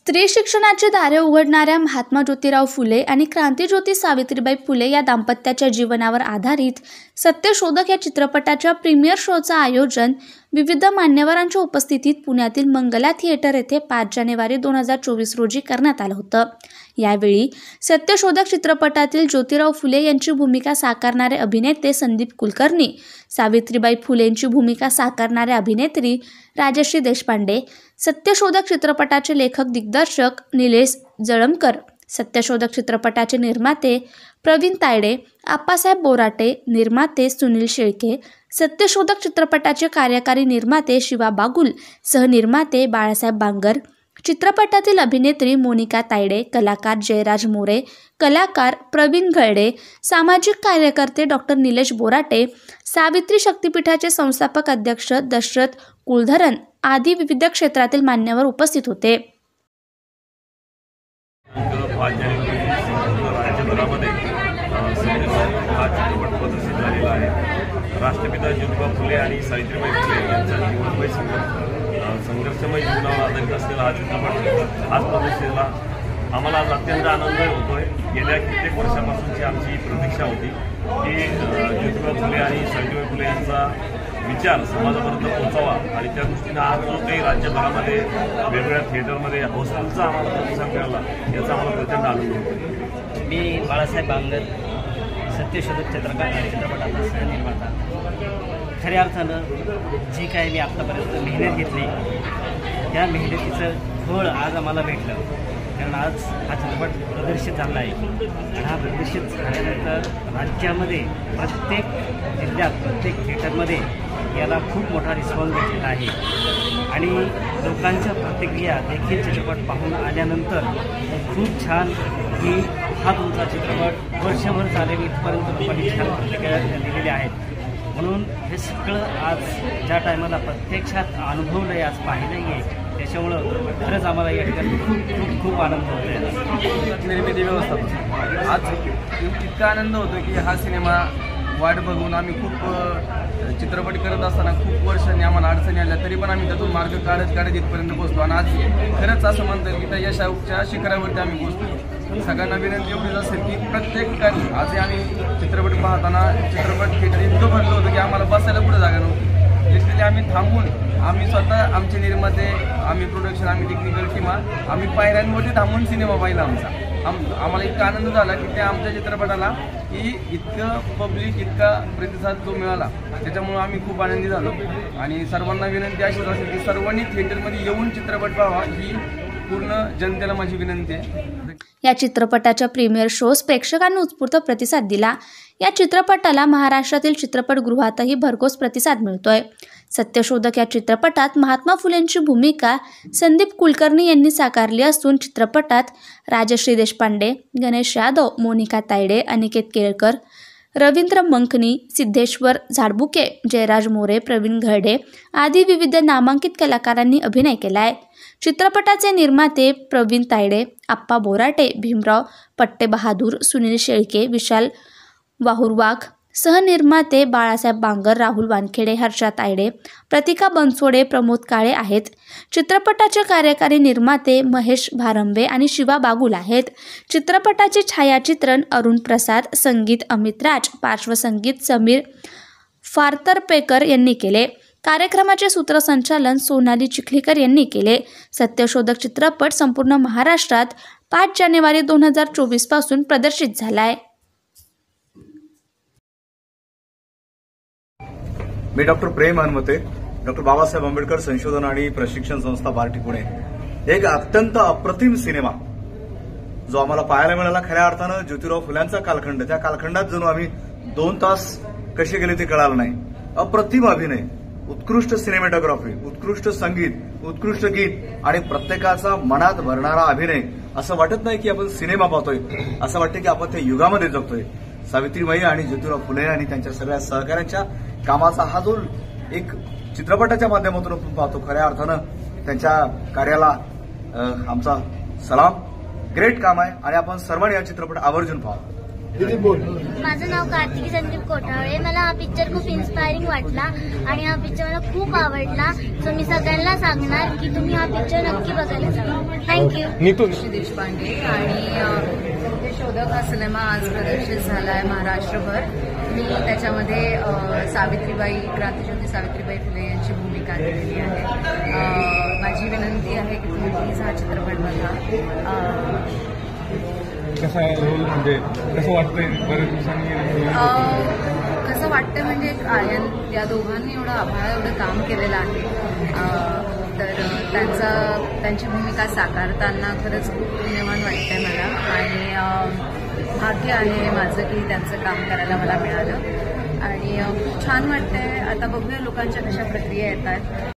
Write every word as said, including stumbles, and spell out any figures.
स्त्री शिक्षणाची दारे उघडणाऱ्या महात्मा ज्योतिराव फुले आणि क्रांतिज्योती सावित्रीबाई फुले या दाम्पत्याच्या जीवनावर आधारित सत्यशोधक या चित्रपटाच्या प्रीमियर शोचं आयोजन विविध मान्यवरांच्या उपस्थितीत पुण्यातील मंगला थिएटर येथे पाच जानेवारी दोन हजार चोवीस रोजी करण्यात आलं होतं। यावेळी सत्यशोधक चित्रपटातील ज्योतिराव फुले यांची भूमिका साकारणारे अभिनेते संदीप कुलकर्णी, सावित्रीबाई फुलेंची भूमिका साकारणारे अभिनेत्री राजश्री देशपांडे, सत्यशोधक चित्रपटाचे लेखक दिग्दर्शक निलेश जळमकर, सत्यशोधक चित्रपटाचे निर्माते प्रवीण तायडे, आप्पासाहेब बोराटे, निर्माते सुनील शेळके, सत्यशोधक चित्रपटाचे कार्यकारी निर्माते शिवा बागुल, सहनिर्माते बाळासाहेब बांगर, चित्रपटातील अभिनेत्री मोनिका तायडे, कलाकार जयराज मोरे, कलाकार प्रवीण घळडे, सामाजिक कार्यकर्ते डॉक्टर निलेश बोराटे, सावित्री शक्तीपीठाचे संस्थापक अध्यक्ष दशरथ कुलधरन आदी विविध क्षेत्रातील मान्यवर उपस्थित होते। राष्ट्रपिता ज्योतिबा फुले आणि सावित्रीबाई फुले यांचा जीवनमय संघर्षमय जीवनावर आधारित असलेला हा चित्रपट आज प्रदर्शितला आम्हाला आज अत्यंत आनंद होतोय। गेल्या कित्येक वर्षापासूनची आमची प्रतीक्षा होती की ज्योतिबा फुले आणि सावित्रीबाई फुले यांचा विचार समाजापर्यंत पोहोचावा आणि त्या दृष्टीने आज जो काही राज्यभरामध्ये वेगवेगळ्या थिएटरमध्ये हाऊसफुलचा आम्हाला प्रतिसाद मिळाला याचा आम्हाला प्रचंड आनंद होतो। मी बाळासाहेब बांगर, सत्यशोधक चित्रपट चित्रपटाचा सहनिर्माता। खऱ्या अर्थानं जी काय मी आत्तापर्यंत मेहनत घेतली त्या मेहनतीचं फळ आज आम्हाला भेटलं, कारण आज हा चित्रपट प्रदर्शित झाला आहे आणि हा प्रदर्शित झाल्यानंतर राज्यामध्ये प्रत्येक जिल्ह्यात प्रत्येक थिएटरमध्ये याला खूप मोठा रिस्पॉन्स भेटलेला आहे आणि लोकांच्या प्रतिक्रिया देखील चित्रपट पाहून आल्यानंतर खूप छान की हा तुमचा चित्रपट वर्षभर चालेल इथपर्यंत लोकांनी छान प्रतिक्रिया दिलेल्या आहेत। म्हणून हे सगळं आज ज्या टायमाला प्रत्यक्षात अनुभवलं आहे, आज पाहिलं आहे, त्याच्यामुळं खरंच आम्हाला या ठिकाणी खूप खूप खूप आनंद होतो आहे। निर्मिती व्यवस्थापन आज इतका आनंद होतो की हा सिनेमा वाट बघून आम्ही खूप चित्रपट करत असताना खूप वर्षांनी आम्हाला अडचणी आल्या, तरी पण आम्ही त्यातून मार्ग काढत काढत इथपर्यंत पोहोचलो आणि आज खरंच असं म्हणता येईल की त्या यशाच्या शिखरावरती आम्ही पोहोचलो। सगळ्यांना विनंती एवढीच असेल की प्रत्येक ठिकाणी आजही आम्ही चित्रपट पाहताना चित्रपट थिएटर इतकं भरलं होतं की आम्हाला बसायला कुठं जागा नव्हती। लिटरली आम्ही थांबून आम्ही स्वतः आमचे निर्माते, आम्ही प्रोडक्शन, आम्ही टेक्निकल टीम आम्ही पायऱ्यांवरती थांबून सिनेमा पाहिला आमचा। आम आम्हाला इतका आनंद झाला की त्या आमच्या चित्रपटाला की इतकं पब्लिक इतका प्रतिसाद जो मिळाला त्याच्यामुळे आम्ही खूप आनंदी झालो आणि सर्वांना विनंती अशीच असेल की सर्वांनी थिएटरमध्ये येऊन चित्रपट पाहावा ही पूर्ण जनतेला माझी विनंती आहे। या चित्रपटाच्या प्रीमियर शोज प्रेक्षकांनी उत्स्फूर्त प्रतिसाद दिला। या चित्रपटाला महाराष्ट्रातील चित्रपटगृहातही भरघोस प्रतिसाद मिळतोय। सत्यशोधक या चित्रपटात महात्मा फुलेंची भूमिका संदीप कुलकर्णी यांनी साकारली असून चित्रपटात राजश्री देशपांडे, गणेश यादव, मोनिका तायडे, अनिकेत केळकर, रवींद्र मंकनी, सिद्धेश्वर झाडबुके, जयराज मोरे, प्रवीण घळडे आदी विविध नामांकित कलाकारांनी अभिनय केलाय। चित्रपटाचे निर्माते प्रवीण तायडे, आप्पा बोराटे, भीमराव पट्टेबहादूर, सुनील शेळके, विशाल वाहुरवाघ, सहनिर्माते बाळासाहेब बांगर, राहुल वानखेडे, हर्षा तायडे, प्रतिका बनसोडे, प्रमोद काळे आहेत। चित्रपटाचे कार्यकारी निर्माते महेश भारंबे आणि शिवा बागुल आहेत। चित्रपटाचे छायाचित्रण अरुण प्रसाद, संगीत अमित राज, पार्श्वसंगीत समीर फारतरपेकर यांनी केले। कार्यक्रमाचे सूत्रसंचालन सोनाली चिखलीकर यांनी केले। सत्यशोधक चित्रपट संपूर्ण महाराष्ट्रात पाच जानेवारी दोन हजार चोवीस पासून प्रदर्शित झालाय। मी डॉक्टर प्रेम हनुमते, डॉक्टर बाबासाहेब आंबेडकर संशोधन आणि प्रशिक्षण संस्था बार्टी पुणे। एक अत्यंत अप्रतिम सिनेमा जो आम्हाला पाहायला मिळाला, खऱ्या अर्थानं ज्योतिराव फुल्यांचा कालखंड, त्या कालखंडात जणू आम्ही दोन तास कसे गेले ते कळालं नाही। अप्रतिम अभिनय, उत्कृष्ट सिनेमॅटोग्राफी, उत्कृष्ट संगीत, उत्कृष्ट गीत आणि प्रत्येकाचा मनात भरणारा अभिनय। असं वाटत नाही की आपण सिनेमा पाहतोय, असं वाटतं की आपण त्या युगामध्ये जगतोय। सावित्रीबाई आणि ज्योतिराव फुले आणि त्यांच्या सगळ्या सहकाऱ्यांच्या कामाचा हा जो एक चित्रपटाच्या माध्यमातून आपण पाहतो, खऱ्या अर्थानं त्यांच्या कार्याला आमचा सलाम। ग्रेट काम आहे आणि आपण सर्वांनी हा चित्रपट आवर्जून पाहावा। माझं नाव कार्तिकी संदीप कोठावळे. मला हा पिक्चर खूप इन्स्पायरिंग वाटला आणि हा पिक्चर मला खूप आवडला. सो मी सगळ्यांना सांगणार की तुम्ही हा पिक्चर नक्की बघायला जावा. थँक्यू. नितू देशपांडे आणि सत्यशोधक हा सिनेमा आज प्रदर्शित झाला आहे महाराष्ट्रभर. मी त्याच्यामध्ये अ, सावित्रीबाई क्रांतिज्योती सावित्रीबाई फुले यांची भूमिका केलेली आहे. अ, माझी विनंती आहे की तुम्ही प्लीज हा चित्रपट बघा. कसा रोल म्हणजे कसं वाटतंय बरेच दिवसांनी अ, कसं वाटतं म्हणजे आर्यन या दोघांनी एवढं आभाळ एवढं काम केलेलं आहे. अ, तर त्यांचा त्यांची भूमिका साकारताना खरंच खूप पुण्यवान वाटतंय मला आणि अ, भाग्य आहे माझं की त्यांचं काम करायला मला मिळालं आणि खूप छान वाटतंय. आता बघूया लोकांच्या कशा प्रक्रिया येतात.